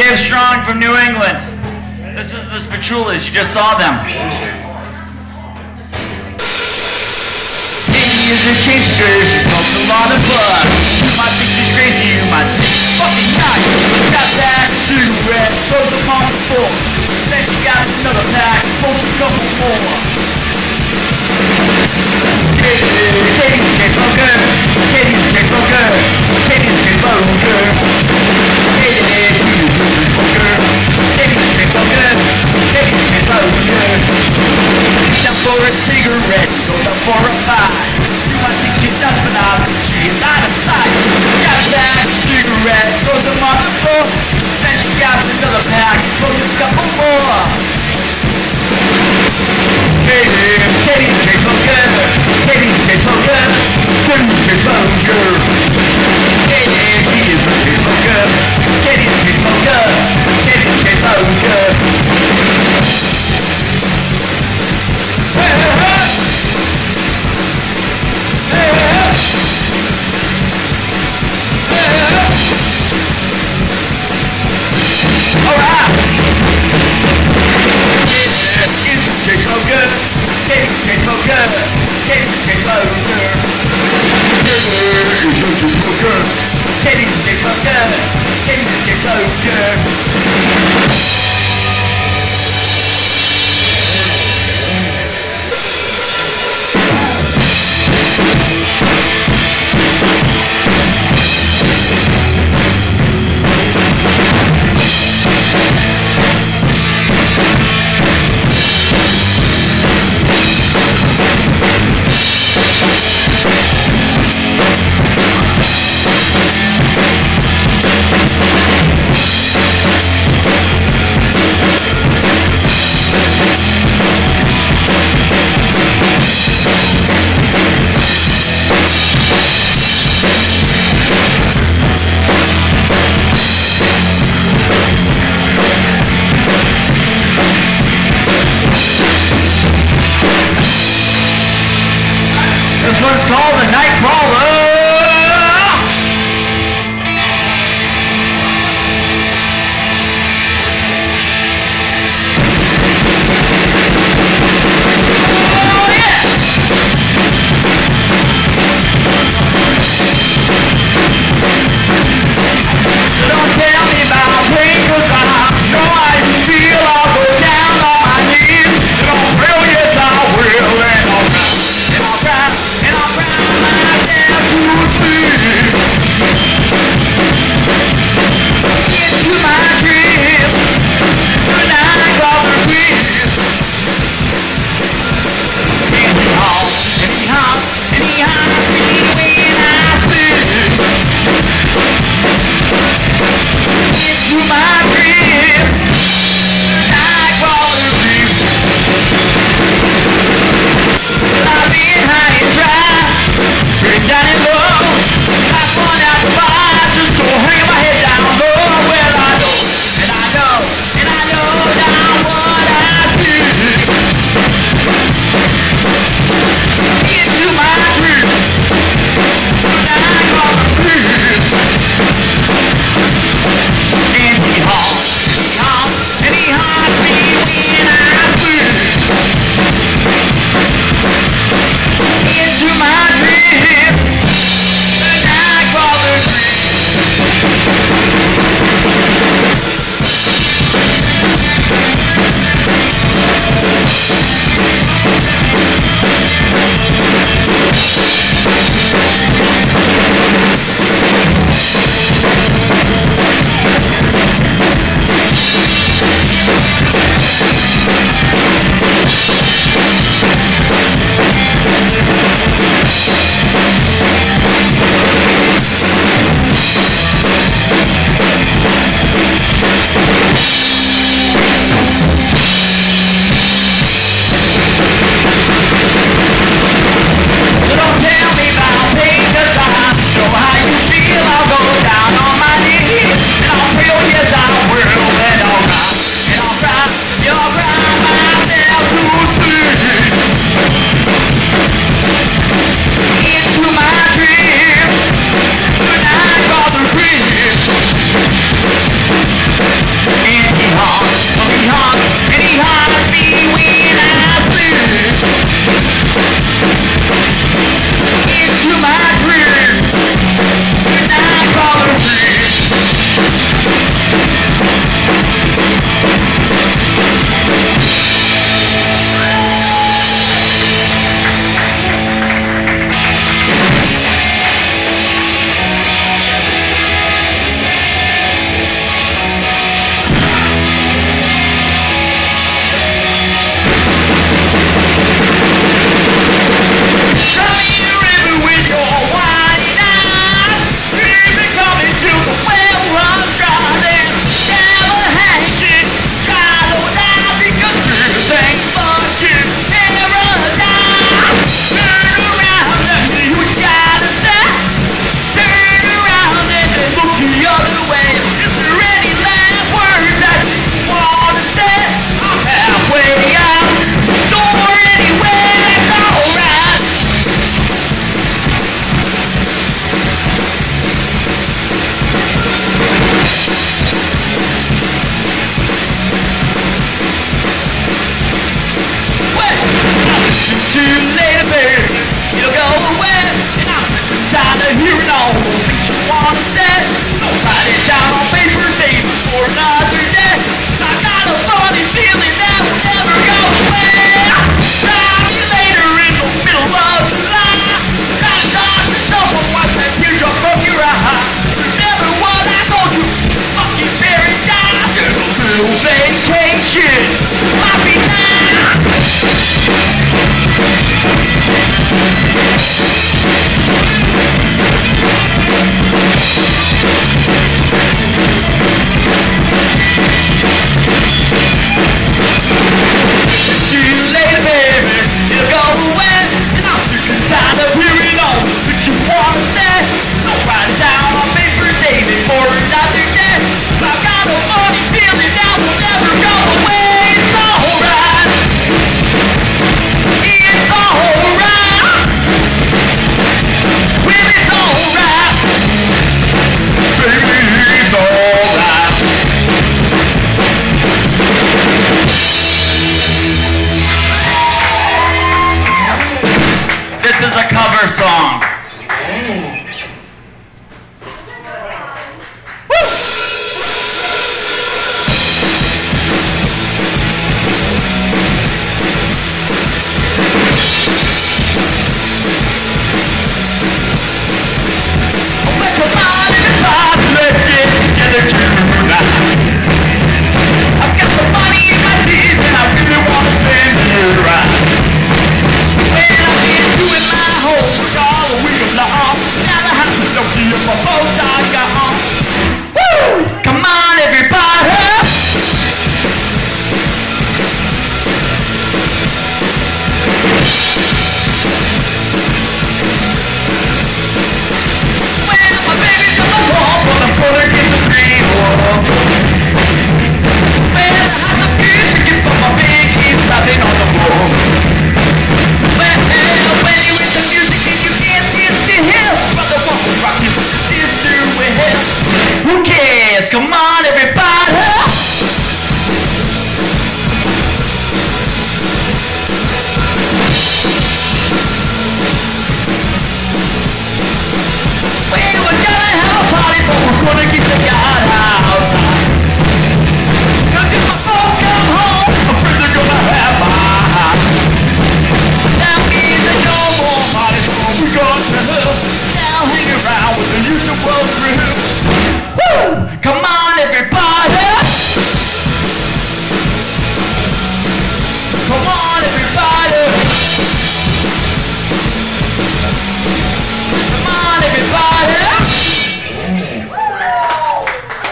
Dave Strong from New England. This is the Spachoolas, you just saw them. He is a chaser, she smokes a lot of bud. You might think she's crazy, you might think she's fucking nice. Got that cigarette, throws them on the floor. Then she got another pack, smokes a couple more. Katie's a chain smoker, Katie's a chain smoker, Katie's a chain smoker. Katie's a chain smoker, Katie's a chain smoker, Katie's a chain smoker. Down for a cigarette, go down for a fight. You might think she's nuts, but not, she's out of sight. Got that cigarette, throws them on the floor. Then she got another pack, smokes a couple more. Katie's a chain smoker, Katie's a chain smoker, Katie's a chain smoker. Katie's a chain smoker, Katie's a chain smoker, Katie's a chain smoker.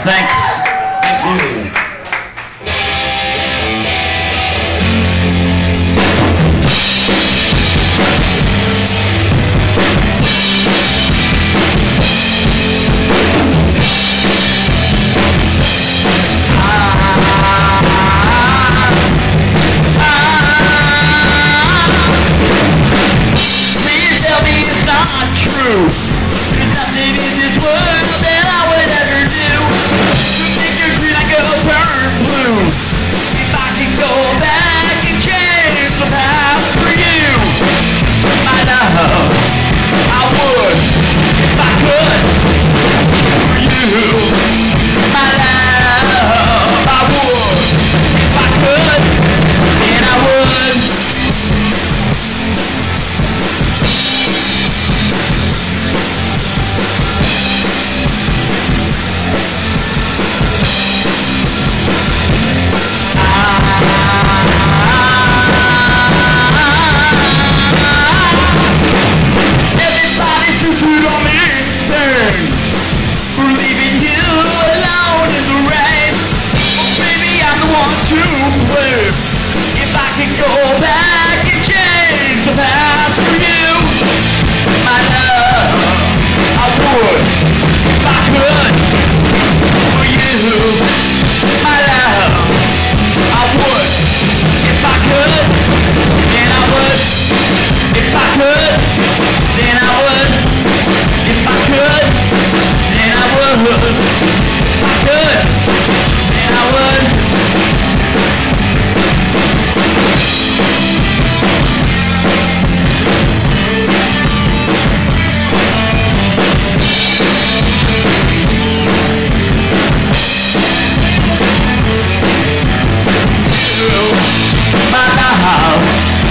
Thanks. Thank you. Please tell me it's not true. There's nothing in this world that I would ever do to make your green like a burn blue. If I could go back and change the past for you, my love, I would. If I could, for you, my love, I would. If I could, then I would. Everybody should put on me insane for leaving you alone in the rain. Oh, baby, I'm the one to blame. If I could go back and change the past for you, my love, I would. If I could, for you, my love, I would. If I could, then I would. If I could, then I would. If I could, then I would. If I could, then I would. My love,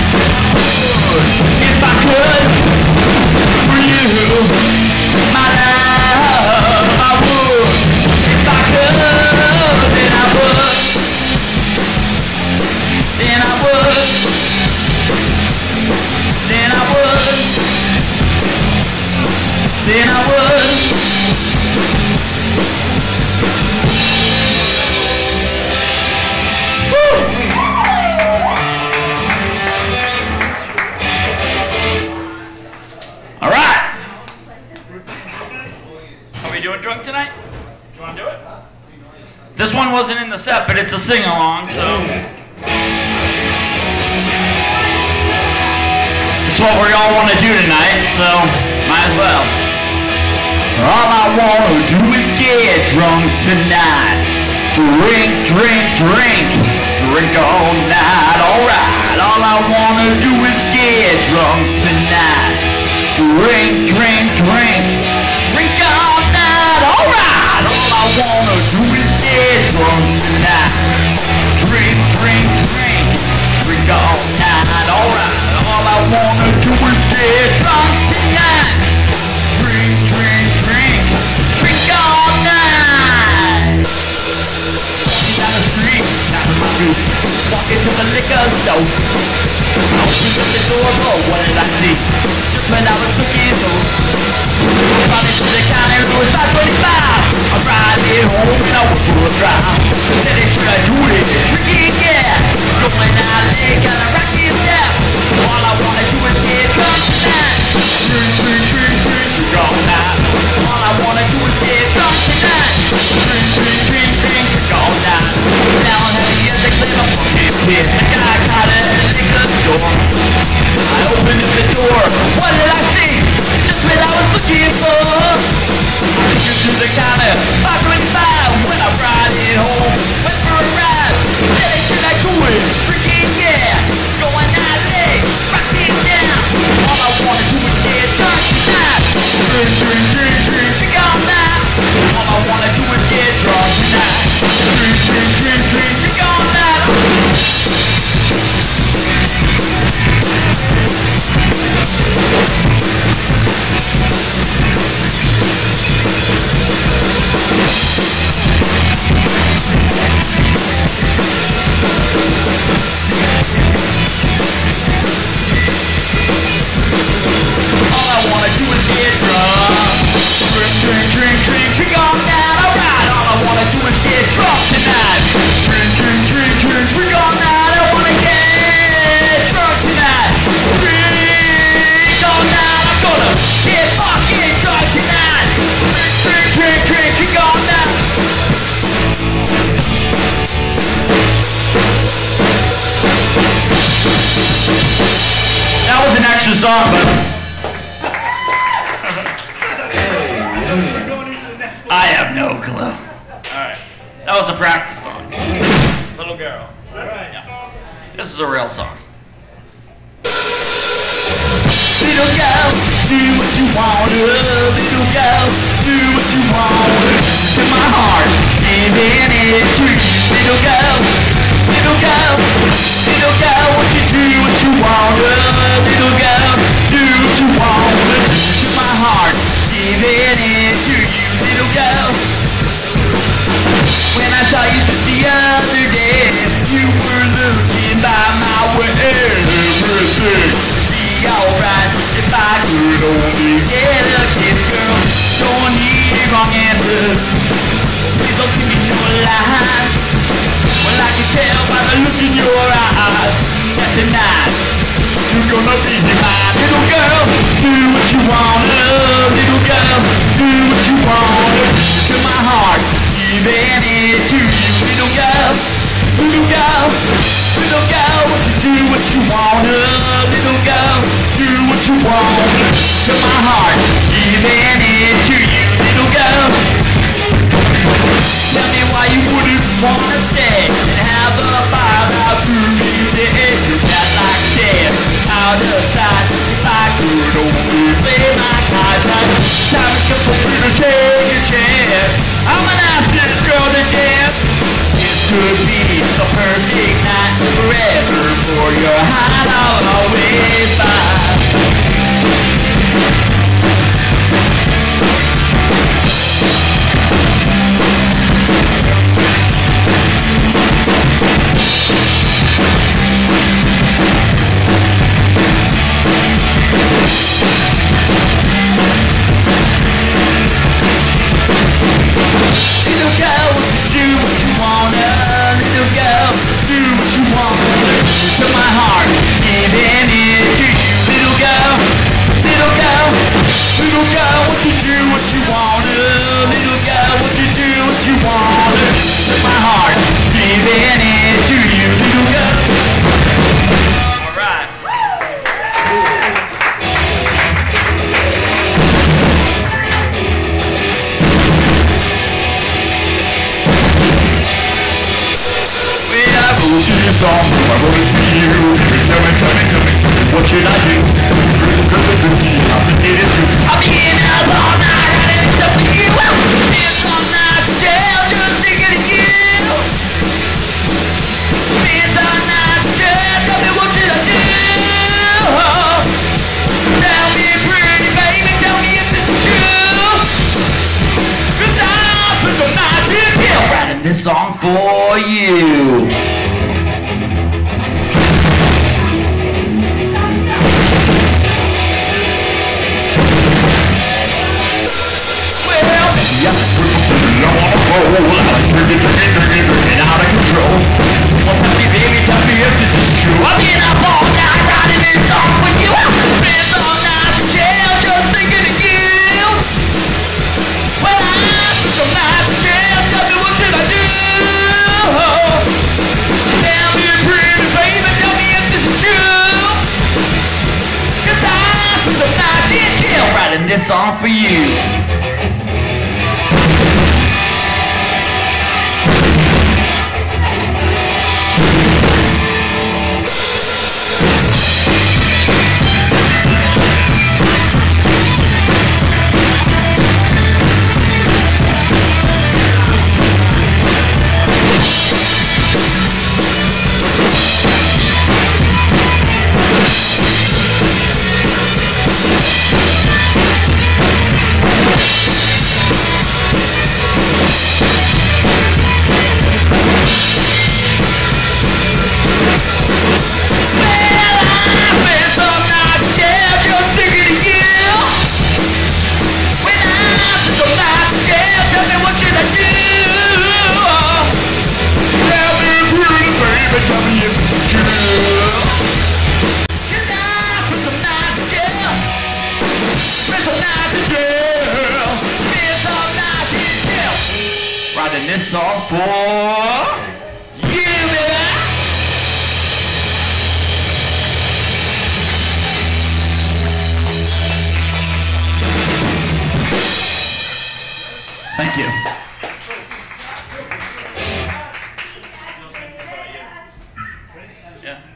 if I could, for you, my love, I would. If I could, then I would. Then I would. Then I would. Then I would. All right. Are we doing drunk tonight? Do you want to do it? This one wasn't in the set, but it's a sing-along, so it's what we all want to do tonight, so might as well. All I want to do is get drunk tonight. Drink, drink, drink. Drink all night, alright. All I want to do is get drunk tonight. Drink, drink, drink. Drink all night, alright. All I want to do is get drunk tonight. Drink, drink, drink. Drink all night, alright. All I want to do is get drunk tonight. Drink, drink, drink. Drink all night. Walking down the street, down to my roof. Walking to the liquor store. I opened up the door, but what did I see? Just when I was looking through, I brought it to the counter, it was 5:25. I'm riding home and I was full of drive. Said it, should I do it? Drinking, yeah. Rolling out leg on a rocky step. All I wanna do is get drunk tonight. Drink, drink, drink, drink, drink all night. All I wanna do is get drunk tonight. Drink, drink, drink, drink, drink all night. Now I'm having a little fucking kid. The guy got it at the liquor store. I opened up the door. What did I see? Just what I was looking for. I took to the counter. 5:25 when I'm riding home. Went for a ride. Said, should I do it? Drinking, yeah. Going song, but I have no clue. Alright. That was a practice song. Little girl. Alright. Yeah. This is a real song. Little girl, do what you want. Little girl, do what you want. To my heart, giving it to you. Little girl, little girl, little girl, won't you do what you want? Little girl, do what you want. To my heart, giving it to you. Little girl. When I saw you just the other day, you were looking by my way. Everything be alright if I could only get a kiss, girl. Don't need a wrong answer. Please don't give me no lies. Well, I can tell by the look in your eyes that tonight you're gonna be mine. Little girl, do what you want. Little girl, do what you want. To my heart, giving it to you. Little girl, little girl, little girl, won't you do what you want? Little girl, do what you want. To my heart, giving it to you. Little girl, tell me why you wouldn't wanna stay and have a vibe out through me today. You're not like dead, out of sight. If I could only play my cards right, time has come for me to take a chance. I'm gonna ask this girl to dance. This could be a perfect night forever for your heart. I'll always find. Little girl, do what you wanna. Little girl, do what you wanna. To my heart, giving it to you. Little girl, little girl, little girl, won't you do what you wanna? Little girl, won't you do what you wanna? To my heart, giving it to you. Little girl. All right. This song, I wrote it for you. Tell me, what should I do? Cause I'm busy, I've been getting through. I'll be in out all night, and it's up to you. It's all night to tell, just thinking of you. It's all night to tell, tell me what should I do? Tell me pretty baby, tell me if this is true. Cause I've been so nice to tell, writing this song for you. I'm on a roll, drinking out of control. Well, tell me, baby, tell me if this is true. I've been up all night writing this song for you. It's all night to jail, just thinking of you. Well, I'm so nice to jail, tell me what should I do? Tell me pretty baby, tell me if this is true. Cause I'm so nice to jail, writing this song for you. Writing this song for you, baby. Thank you. Yeah.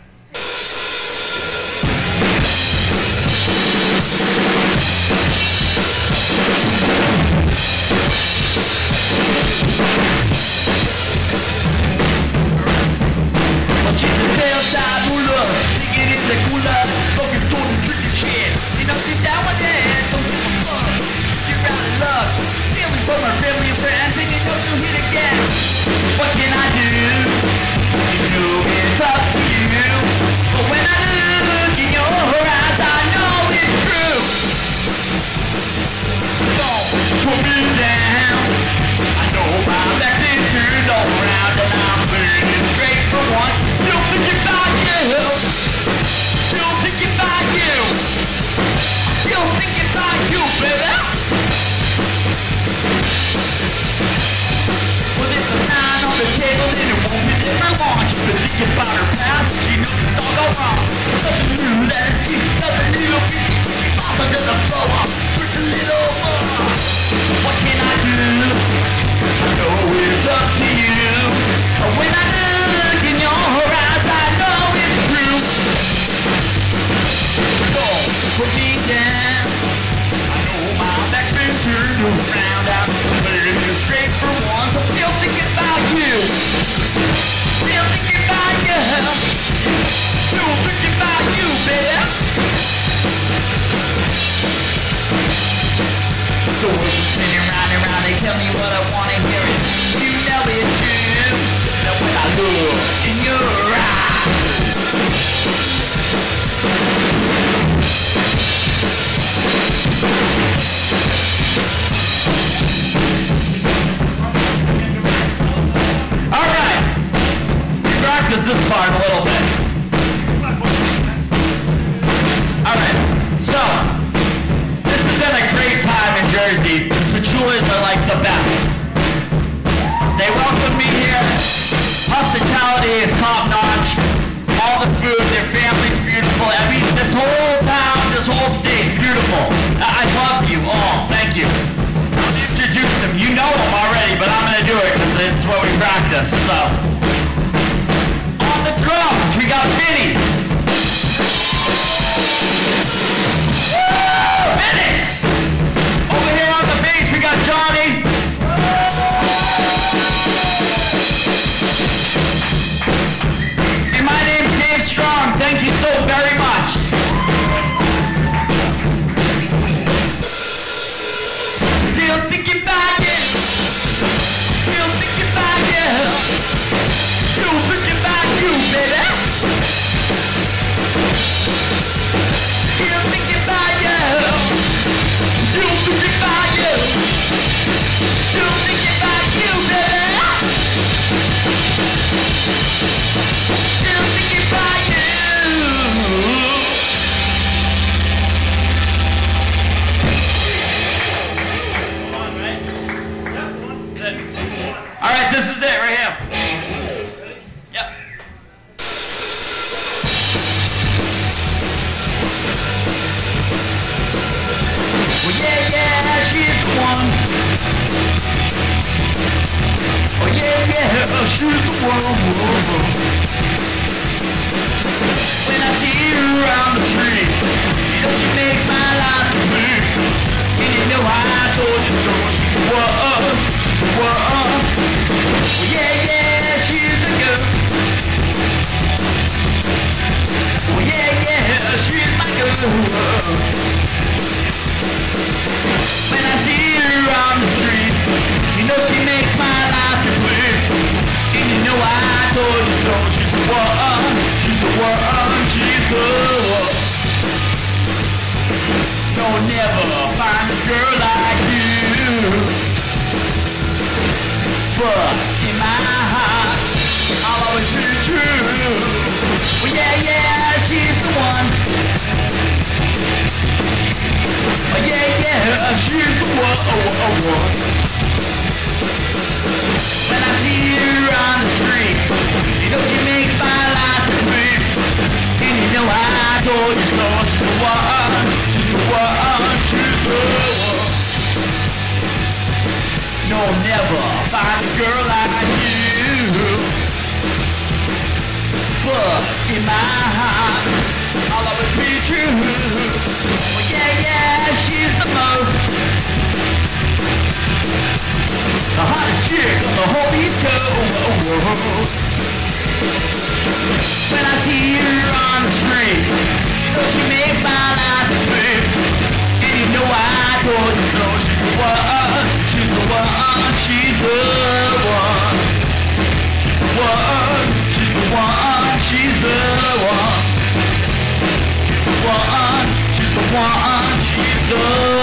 Well, she's a tail-side moolah, digging in the cooler, smoking stone and drinking shit. You know she's down with it, don't give a fuck. She's out of luck, stealing from her family and friends, and you know she'll hit again. What can I do? You know it's up to you. But when I look in your eyes, I know it's true. Don't put me down. I know my back is turned all around, and I'm burning straight for once. Still thinking about you. Still thinking about you. Still thinking about you, baby. Well, there's a 9 on the table and it won't be there for long. She's been thinking about her past, she knows it's all go wrong. Nothing new, that is deep, nothing new. She's also gonna blow up just a little more. What can I do? I know it's up to you. When I look in your eyes, I know it's true. Don't put me down. I know my back's been turned around. I'm playing you straight for once. I'm still thinking about you. Still thinking about you. Still thinking about you, baby. So we're spinning round and round. They tell me what I want to hear it. You know it's true. That when I look in your eyes. Alright, we practice this part a little bit. Alright, so, this has been a great time in Jersey. The Spachoolas are like the best. They welcomed me here. Hospitality is top notch. All the food, their family's beautiful. I mean, this whole town, this whole state, beautiful. I love you all. Thank you. I'll introduce them. You know them already, but I'm going to do it because it's what we practice. So, on the drums, we got Vinny. Woo! Vinny! Over here on the bass, we got Johnny. And my name's Dave Strong. Thank you so very much. Still thinking about you. Still thinking about you. Still thinking about you, baby. Still thinking about you. Still thinking about you. Still thinking about you, baby. Still thinking about you. All right, this is it right here. Yep. Well, yeah, she's the one. Oh, yeah, she's the one. When I see her around the street, you know she makes my life complete. And you know I told you so. Whoa. Yeah, she's the girl. Oh, yeah, she's my girl. When I see her on the street, you know she makes my life complete. And you know I told you so. She's the one, she's the one, she's the one. No, never find a girl like you. But in my heart, I'll always be true. Well, yeah, she's the one. Oh, yeah, she's the one. When I see her on the street, you know she makes my life complete. And you know I told you so. She's the one, she's the one, she's the one. No, in my heart, I'll always be true. Well, yeah, she's the most, the hottest chick on the whole East Coast. When I see her on the street, she makes my life a dream. And you know I told you so. She's the one, she's the one, she's the one. She's the one, she's the one. She's the one, she's the